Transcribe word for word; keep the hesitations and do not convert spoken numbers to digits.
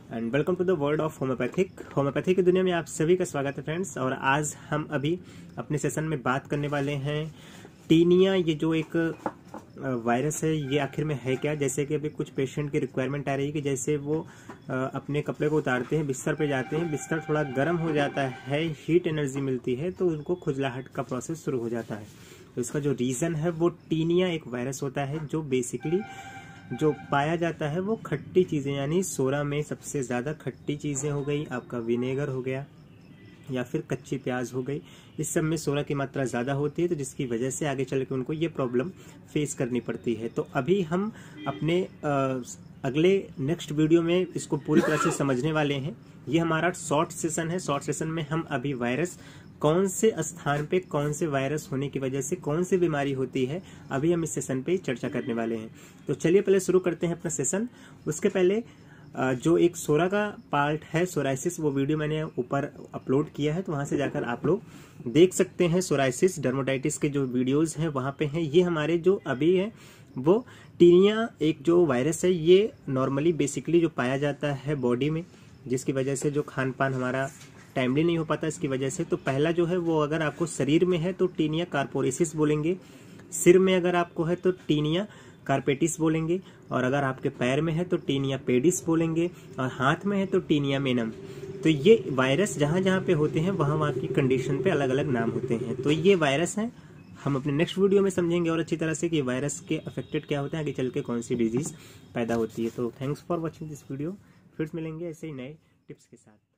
And welcome to the world of homeopathic. Homeopathy की दुनिया में आप सभी का स्वागत है फ्रेंड्स। और आज हम अभी अपने सेशन में बात करने वाले हैं टीनिया। ये जो एक वायरस है ये आखिर में है क्या। जैसे कि अभी कुछ पेशेंट की रिक्वायरमेंट आ रही है कि जैसे वो अपने कपड़े को उतारते हैं, बिस्तर पे जाते हैं, बिस्तर थोड़ा गर्म हो जाता है, हीट एनर्जी मिलती है तो उनको खुजलाहट का प्रोसेस शुरू हो जाता है। तो इसका जो रीज़न है वो टीनिया एक वायरस होता है जो बेसिकली जो पाया जाता है वो खट्टी चीज़ें, यानी सोरा में सबसे ज़्यादा खट्टी चीज़ें हो गई, आपका विनेगर हो गया या फिर कच्ची प्याज हो गई, इस सब में सोरा की मात्रा ज़्यादा होती है, तो जिसकी वजह से आगे चल के उनको ये प्रॉब्लम फेस करनी पड़ती है। तो अभी हम अपने आ, अगले नेक्स्ट वीडियो में इसको पूरी तरह से समझने वाले हैं। ये हमारा शॉर्ट सेशन है। शॉर्ट सेशन में हम अभी वायरस कौन से स्थान पे कौन से वायरस होने की वजह से कौन सी बीमारी होती है, अभी हम इस सेशन पे चर्चा करने वाले हैं। तो चलिए पहले शुरू करते हैं अपना सेशन। उसके पहले जो एक सोरा का पार्ट है सोराइसिस, वो वीडियो मैंने ऊपर अपलोड किया है, तो वहां से जाकर आप लोग देख सकते हैं। सोराइसिस डर्मेटाइटिस के जो वीडियोस हैं वहां पे हैं। ये हमारे जो अभी है वो टीनिया एक जो वायरस है, ये नॉर्मली बेसिकली जो पाया जाता है बॉडी में, जिसकी वजह से जो खान पान हमारा टाइमली नहीं हो पाता इसकी वजह से। तो पहला जो है वो अगर आपको शरीर में है तो टीनिया कार्पोरेसिस बोलेंगे, सिर में अगर आपको है तो टीनिया कार्पेटिस बोलेंगे, और अगर आपके पैर में है तो टीनिया पेडिस बोलेंगे, और हाथ में है तो टीनिया मेनम। तो ये वायरस जहाँ जहाँ पे होते हैं वहाँ वहाँ की कंडीशन पे अलग अलग नाम होते हैं। तो ये वायरस हैं, हम अपने नेक्स्ट वीडियो में समझेंगे और अच्छी तरह से कि वायरस के अफेक्टेड क्या होते हैं, आगे चल के कौन सी डिजीज पैदा होती है। तो thanks for watching this video. फिर मिलेंगे ऐसे ही नए टिप्स के साथ।